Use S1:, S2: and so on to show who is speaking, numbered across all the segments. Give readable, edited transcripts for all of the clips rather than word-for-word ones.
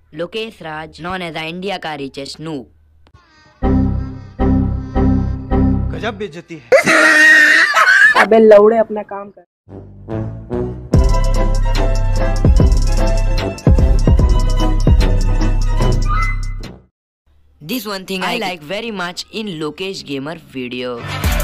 S1: Lokesh Raj known as India का richest noob.
S2: गजब बेइज्जती है।
S3: अबे लौड़े अपना काम कर।
S1: This one thing I like very much in Lokesh Gamer video.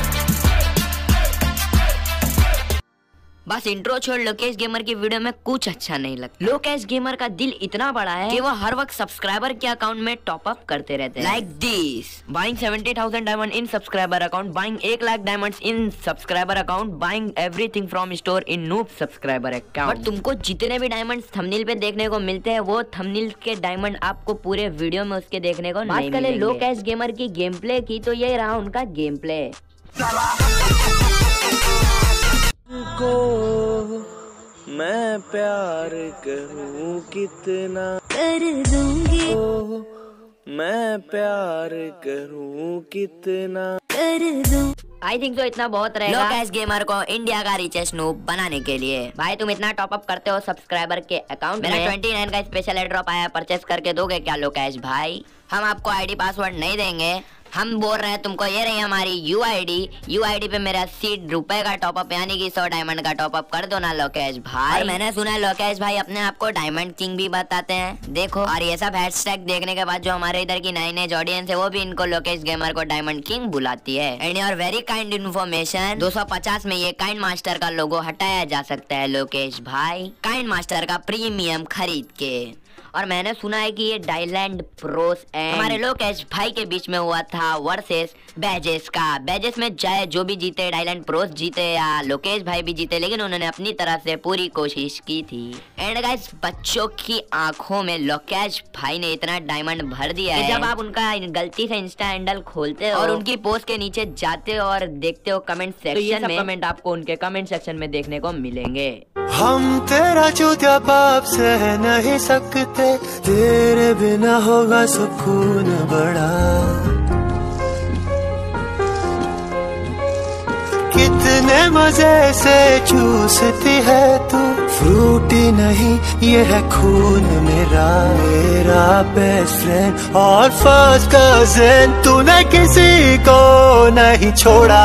S1: बस इंट्रो छोड़ लोकेश गेमर की वीडियो में कुछ अच्छा नहीं लगता। लोकेश गेमर का दिल इतना बड़ा है कि वो हर वक्त सब्सक्राइबर के अकाउंट में टॉप अप करते रहते हैं। Like this, buying 70,000 diamond in subscriber account, buying 1 lakh diamonds in subscriber account, buying everything from store in noob subscriber account. But तुमको जितने भी डायमंड्स थंबनेल पे देखने को मिलते हैं वो थंबनेल के डायमंड आपको पूरे वीडियो में उसके देखने को नहीं मिलेंगे। लोकेश गेमर की गेम प्ले की तो ये रहा उनका गेम प्ले।
S4: को मैं प्यार करूं कितना
S5: कर दूंगी,
S4: मैं प्यार करूं कितना
S5: कर दूं।
S1: आई थिंक तो इतना बहुत रहेगा लोकेश गेमर को इंडिया का रिचेस्ट नूब बनाने के लिए। भाई तुम इतना टॉप अप करते हो सब्सक्राइबर के अकाउंट में। 29 का स्पेशल एयर ड्रॉप आया, परचेस करके दोगे क्या लोकेश भाई? हम आपको आईडी पासवर्ड नहीं देंगे, हम बोल रहे हैं तुमको ये रही हमारी यूआईडी पे मेरा 80 रुपए का टॉपअप यानी कि 100 डायमंड का टॉपअप कर दो ना लोकेश भाई। और मैंने सुना है लोकेश भाई अपने आप को डायमंड किंग भी बताते हैं, देखो। और ये सब हैशटैग देखने के बाद जो हमारे इधर की नई ऑडियंस है वो भी इनको लोकेश गेमर को डायमंड किंग बुलाती है। And your very kind information, 250 में ये काइंड मास्टर का लोगो हटाया जा सकता है लोकेश भाई, काइंड मास्टर का प्रीमियम खरीद के। और मैंने सुना है कि ये डायलैंड प्रोस एंड हमारे लोकेश भाई के बीच में हुआ था वर्सेस बैजेस का। बैजेस में चाहे जो भी जीते, डायलैंड प्रोस जीते या लोकेश भाई भी जीते, लेकिन उन्होंने अपनी तरफ से पूरी कोशिश की थी। एंड गाइस बच्चों की आंखों में लोकेश भाई ने इतना डायमंड भर दिया है जब आप उनका गलती से इंस्टा हैंडल खोलते हो और उनकी पोस्ट के नीचे जाते हो और देखते हो कमेंट सेक्शन में, कमेंट आपको उनके कमेंट सेक्शन में देखने को मिलेंगे।
S2: हम तेरा चूतिया पाप सह नहीं सकते, तेरे बिना होगा सुकून बड़ा। कितने मजे से चूसती है तू, फ्रूटी नहीं ये है खून मेरा। मेरा बेस्ट फ्रेंड और फर्स्ट कजिन, तूने किसी को नहीं छोड़ा।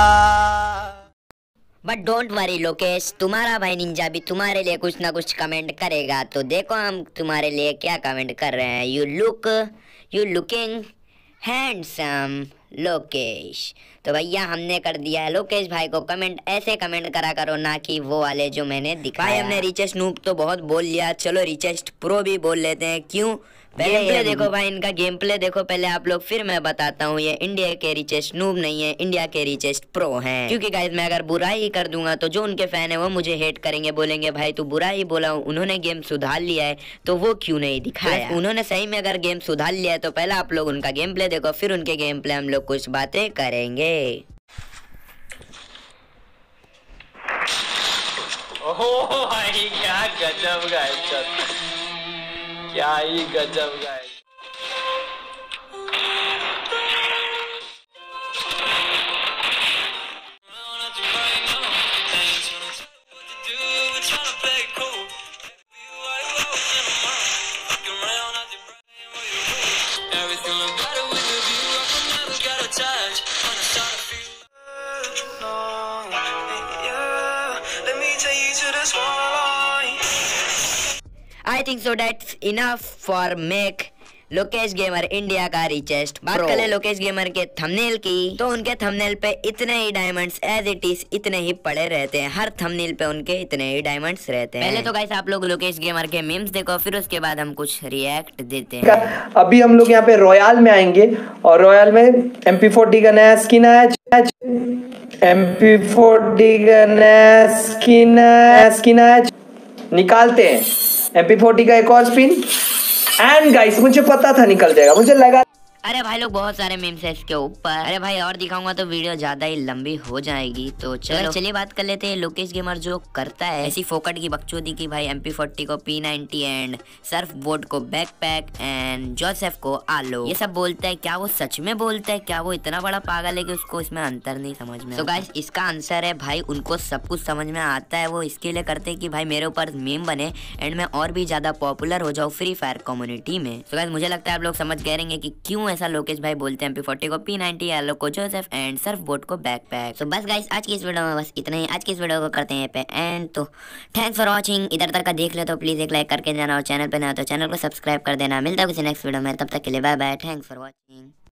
S1: बट डोंट वरी लोकेश, तुम्हारा भाई निंजा भी तुम्हारे लिए कुछ ना कुछ कमेंट करेगा। तो देखो हम तुम्हारे लिए क्या कमेंट कर रहे हैं। You looking handsome Lokesh. तो भैया हमने कर दिया है लोकेश भाई को कमेंट। ऐसे कमेंट करा करो ना कि वो वाले जो मैंने दिखाया। भाई हमने रिचेस्ट नूब तो बहुत बोल लिया, चलो रिचेस्ट प्रो भी बोल लेते हैं। क्यों? पहले गेम प्ले देखो भाई, इनका गेम प्ले देखो पहले आप लोग, फिर मैं बताता हूँ। ये इंडिया के रिचेस्ट नूब नहीं है, इंडिया के रिचेस्ट प्रो हैं। क्योंकि गाइस मैं अगर बुरा ही कर दूंगा तो जो उनके फैन है वो मुझे हेट करेंगे, बोलेंगे भाई तू बुरा ही बोला, उन्होंने गेम सुधार लिया है तो वो क्यों नहीं दिखाया। उन्होंने सही में अगर गेम सुधार लिया है तो पहले आप लोग उनका गेम प्ले देखो, फिर उनके गेम प्ले हम लोग कुछ बातें करेंगे।
S4: ओह भाई क्या गजब गाइस, क्या ही गजब guys.
S1: I think so that's enough for make Lokesh Gamer India का रिचेस्ट। बात करें लोकेश गेमर के थंबनेल की, तो उनके थंबनेल पे इतने ही डायमंड्स एज इट इज इतने ही पड़े रहते हैं। हर थंबनेल पे उनके इतने ही डायमंड्स रहते हैं। पहले तो गाइस आप लोग लोकेश गेमर के मीम्स देखो, फिर उसके बाद हम कुछ रिएक्ट देते हैं।
S3: अभी हम लोग यहाँ पे रॉयल में आएंगे और रॉयल में MP40 का नया स्किन आया, MP40 का नया स्किन आया, निकालते हैं MP40 का एक और स्पिन। एंड गाइस मुझे पता था निकल जाएगा, मुझे लगा
S1: अरे भाई लोग बहुत सारे मीम्स है इसके ऊपर। अरे भाई और दिखाऊंगा तो वीडियो ज्यादा ही लंबी हो जाएगी। तो चलिए बात कर लेते हैं लोकेश गेमर जो करता है ऐसी फोकट की बकचोदी की भाई MP40 को P90 एंड सर्फ बोर्ड को बैकपैक एंड जोसेफ को आलो ये सब बोलता है। क्या वो सच में बोलता है? क्या वो इतना बड़ा पागल है कि उसको इसमें अंतर नहीं समझ में? तो गाइस इसका आंसर है भाई उनको सब कुछ समझ में आता है। वो इसके लिए करते हैं कि भाई मेरे ऊपर मीम बने एंड मैं और भी ज्यादा पॉपुलर हो जाऊँ फ्री फायर कम्युनिटी में। तो गाइस मुझे लगता है आप लोग समझ गए रहेंगे कि क्यों ऐसा लोकेश भाई बोलते हैं MP40 को P90, आलो को जोसेफ एंड सर्फ बोर्ड को बैकपैक। तो बस गाइस आज की इस वीडियो में बस इतना ही। आज की इस वीडियो को करते हैं पे एंड। तो थैंक्स फॉर वॉचिंग। इधर तक का देख ले तो प्लीज एक लाइक करके जाना और चैनल पे नया तो चैनल को सब्सक्राइब कर देना। मिलता है किसी नेक्स्ट वीडियो में, तब तक के लिए bye bye. Thanks for watching.